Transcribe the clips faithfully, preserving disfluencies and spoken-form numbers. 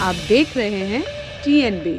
आप देख रहे हैं टी एन बी।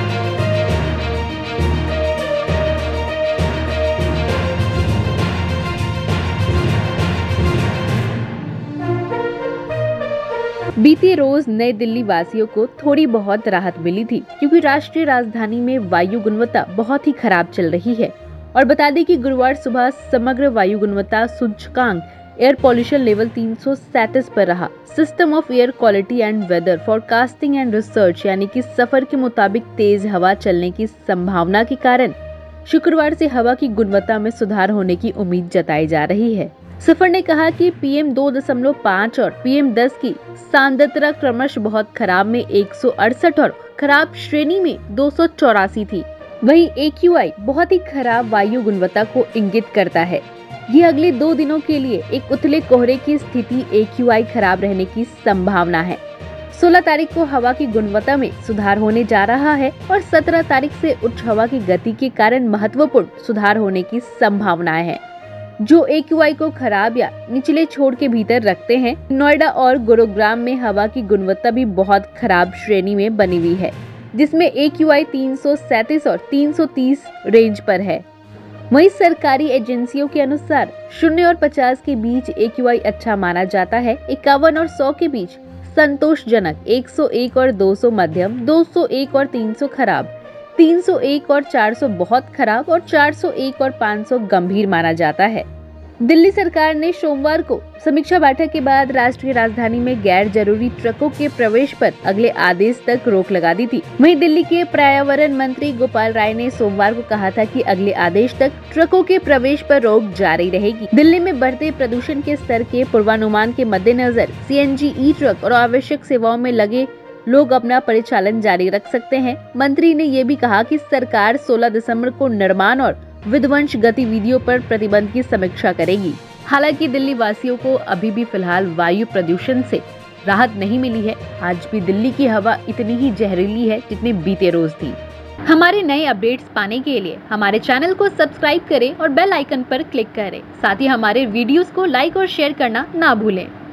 बीते रोज नई दिल्ली वासियों को थोड़ी बहुत राहत मिली थी, क्योंकि राष्ट्रीय राजधानी में वायु गुणवत्ता बहुत ही खराब चल रही है। और बता दें कि गुरुवार सुबह समग्र वायु गुणवत्ता सूचकांक एयर पॉल्यूशन लेवल तीन सौ सैंतीस पर रहा। System of air quality and weather forecasting and research यानी कि सफर के मुताबिक तेज हवा चलने की संभावना के कारण शुक्रवार से हवा की गुणवत्ता में सुधार होने की उम्मीद जताई जा रही है। सफर ने कहा कि पी एम दो दशमलव पाँच और पी एम दस की सांद्रता क्रमश बहुत खराब में एक सौ अड़सठ और खराब श्रेणी में दो सौ चौरासी थी। वहीं ए क्यू आई बहुत ही खराब वायु गुणवत्ता को इंगित करता है। ये अगले दो दिनों के लिए एक उथले कोहरे की स्थिति ए क्यू आई खराब रहने की संभावना है। सोलह तारीख को हवा की गुणवत्ता में सुधार होने जा रहा है और सत्रह तारीख से उच्च हवा की गति के कारण महत्वपूर्ण सुधार होने की संभावनाएं हैं, जो ए क्यू आई को खराब या निचले छोर के भीतर रखते हैं। नोएडा और गुरुग्राम में हवा की गुणवत्ता भी बहुत खराब श्रेणी में बनी हुई है, जिसमें ए क्यू आई तीन सौ सैंतीस और तीन सौ तीस रेंज पर है। वहीं सरकारी एजेंसियों के अनुसार शून्य और पचास के बीच ए क्यू आई अच्छा माना जाता है। इक्यावन और सौ के बीच संतोषजनक, एक सौ एक और दो सौ मध्यम, दो सौ एक और तीन सौ खराब, तीन सौ एक और चार सौ बहुत खराब और चार सौ एक और पाँच सौ गंभीर माना जाता है। दिल्ली सरकार ने सोमवार को समीक्षा बैठक के बाद राष्ट्रीय राजधानी में गैर जरूरी ट्रकों के प्रवेश पर अगले आदेश तक रोक लगा दी थी। वहीं दिल्ली के पर्यावरण मंत्री गोपाल राय ने सोमवार को कहा था कि अगले आदेश तक ट्रकों के प्रवेश पर रोक जारी रहेगी। दिल्ली में बढ़ते प्रदूषण के स्तर के पूर्वानुमान के मद्देनजर सी एन जी ई ट्रक और आवश्यक सेवाओं में लगे लोग अपना परिचालन जारी रख सकते हैं। मंत्री ने ये भी कहा कि सरकार सोलह दिसंबर को निर्माण और विध्वंस गतिविधियों पर प्रतिबंध की समीक्षा करेगी। हालांकि दिल्ली वासियों को अभी भी फिलहाल वायु प्रदूषण से राहत नहीं मिली है। आज भी दिल्ली की हवा इतनी ही जहरीली है जितनी बीते रोज थी। हमारे नए अपडेट्स पाने के लिए हमारे चैनल को सब्सक्राइब करें और बेल आइकन पर क्लिक करें। साथ ही हमारे वीडियोस को लाइक और शेयर करना ना भूलें।